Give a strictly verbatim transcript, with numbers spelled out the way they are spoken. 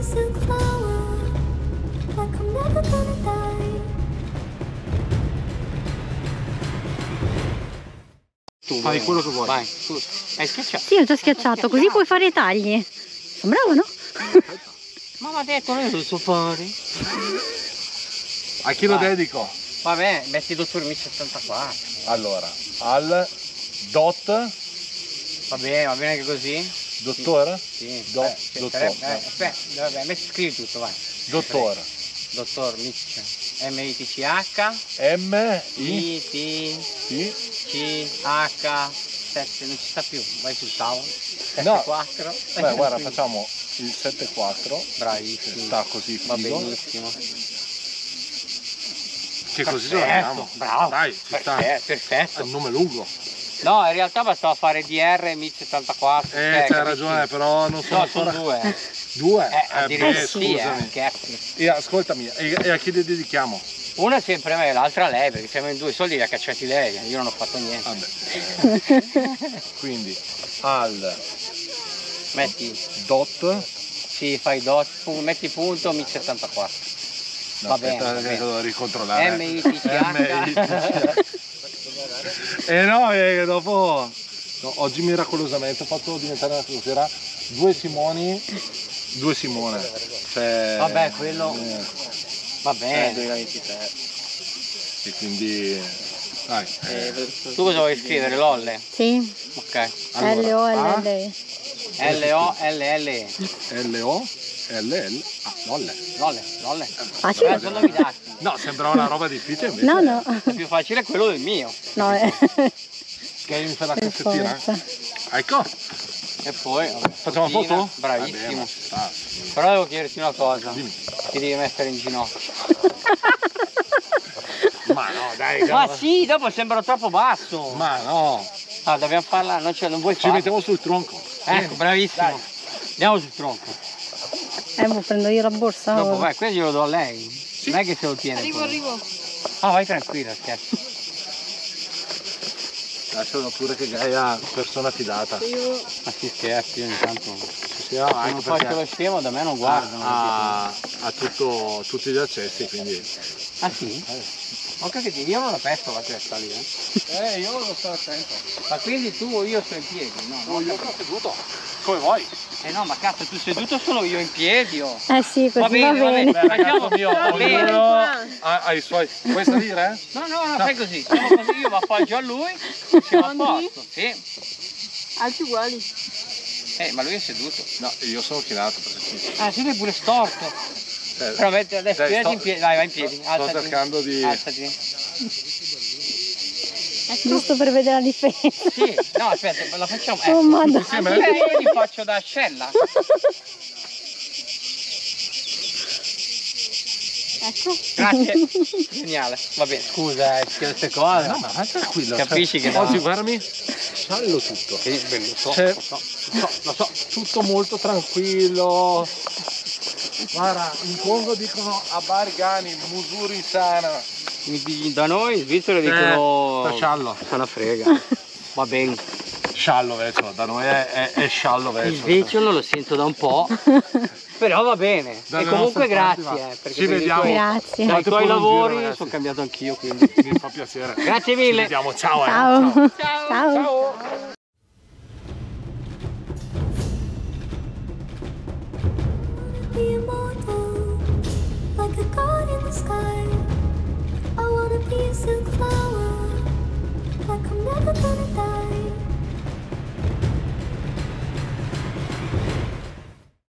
Tu fai quello che vuoi. Vai, tu. Hai schiacciato? Sì, ho già schiacciato, così puoi fare i tagli. Sono brava, no? Ma mi ha detto, non lo so fare. A chi lo Vai. dedico? Vabbè, metti dottor Mi settantaquattro. Allora, al dot, Va bene, va bene anche così? dottore? Sì. Do- Beh, dottor, sarebbe- eh, no. aspetta, vabbè, metti, scrivi tutto, vai. Dottor. Dottor Mitch. M I T C H. M I I T T C H sette, non ci sta più, vai sul tavolo. No. sette quattro. Beh, guarda, facciamo il sette quattro. Bravissimo. Sta così Va figo. benissimo. Che così ce Perfetto, l'abbiamo. bravo. Dai, ci sta. Perfetto, perfetto. È un nome lungo. No, in realtà bastava fare D R M I settantaquattro. Eh, c'hai ragione, però non sono No, sono ancora... due. Due? Eh, Eh, addirittura beh, sì, eh, scusami. scherzi. E, ascoltami, e, e a chi li dedichiamo? Una è sempre a me, l'altra a lei, perché siamo in due soldi li ha cacciati lei, io non ho fatto niente. Vabbè. Quindi, al Metti, dot... sì, fai dot, pu- metti punto Mi settantaquattro. No, Va bene, aspetta, va che bene. devo ricontrollare. M I T C H. M I T C H. E no, e dopo no, oggi miracolosamente ho fatto diventare una sera due Simoni, due Simone. Cioè, Vabbè, quello- eh, Va bene. duemilaventitré. e quindi dai. Eh, Tu cosa vuoi scrivere? Lolle? Sì, Ok. L O Allora, L L E. L O L L E. L O L L ah, Lolle. Lolle, Lolle. Facile? Vabbè, sono novità. No, sembrava una roba difficile invece. No, no. È più facile quello del mio. No, eh. Che mi fai la Per cassettina? forza. Ecco, E poi vabbè, facciamo una fotina, foto? Bravissimo. Vabbè, ma- Però devo chiederti una cosa. Dimmi. Ti devi mettere in ginocchio. Ma no, dai, Ma sì, dopo sembra troppo basso. ma no, Ah, dobbiamo farla, non, ce, non vuoi ci farla. mettiamo sul tronco. Ecco, bravissimo. Andiamo sul tronco. Eh, mo prendo io la borsa. Dopo ora. vai, questo glielo do a lei. Non è che se lo tiene. Arrivo, quello. arrivo. Ah, vai tranquilla, scherzo. Lascialo pure che Gaia persona fidata. Io Ma si scherzi, io ogni tanto. Sì, no, Se anche non faccio perché lo scemo da me non guardano. ha, ha tutto, tutti gli accessi, quindi... Ah sì? Ho capito, io non la pesto la testa lì, eh. Eh, io lo sto attento. Ma quindi tu o io sto in piedi? No, No, no. io sto seduto, come vuoi. Eh no, ma cazzo, tu seduto sono io in piedi oh. Eh sì, così Va bene, va bene. Beh, ragazzo mio, Va bene. ognuno ha, ha i suoi... Vuoi salire? No, no, no, fai così, siamo così, io mi appoggio a lui e siamo a Quanti? posto. Sì. alti uguali. Eh, ma lui è seduto. No, io sono chinato perché sì. Ah, sì, lui è pure storto. Eh, Però metti adesso dai, piedi sto- in piedi, vai, vai in piedi. sto Alzati. cercando di- Alzati. giusto per vedere la differenza. Sì, no, aspetta, la facciamo. Oh, Ecco. madonna. Insieme? Eh, io li faccio da ascella. Ecco. Grazie. Geniale. Va bene, scusa, eh, queste cose. No, ma vai tranquillo. Capisci cioè, che no. oggi guardami, sciallo tutto. Sì, bello, lo so, Cioè, lo so. lo so, lo so, tutto molto tranquillo. Guarda, in Congo dicono a Bargani, Musuri sana. Da noi in Svizzera dicono... sta sciallo. Se ne frega. Va bene. Sciallo vecchio, da noi è, è, è sciallo vecchio. Il vecchio lo sento da un po'. Però va bene. Dalle e comunque nostre parti, grazie. va. Eh, perché Ci per i vediamo. tuoi- Grazie. Dai Fate tuoi pure un giro, lavori ragazzi. sono cambiato anch'io, quindi Mi fa piacere. grazie Ci mille. vediamo, ciao. eh. Ciao. Ciao. Ciao. Ciao.